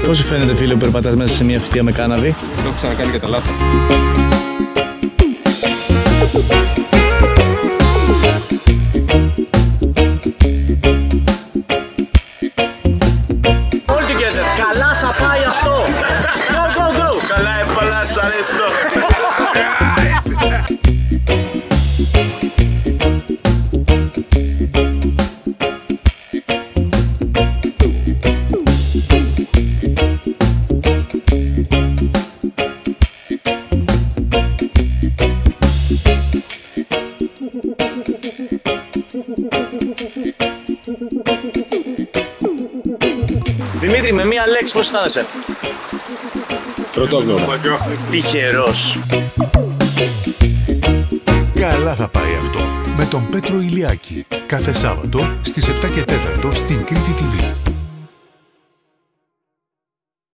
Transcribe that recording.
Πώς σου φαίνεται, φίλε, που περπατάς μέσα σε μια φυτεία με κάναβη? Το έχω ξανακάνει κατά λάθος. Καλά θα πάει αυτό! Go, go, go! Καλά έπαλα, σ' αρέσει το! Δημήτρη, με μία λέξη πώς αισθάνεσαι? Πρωτόγνωρο. Τυχερός. Καλά θα πάει αυτό με τον Πέτρο Ηλιάκη. Κάθε Σάββατο στις 7 και 4 στην Κρήτη TV.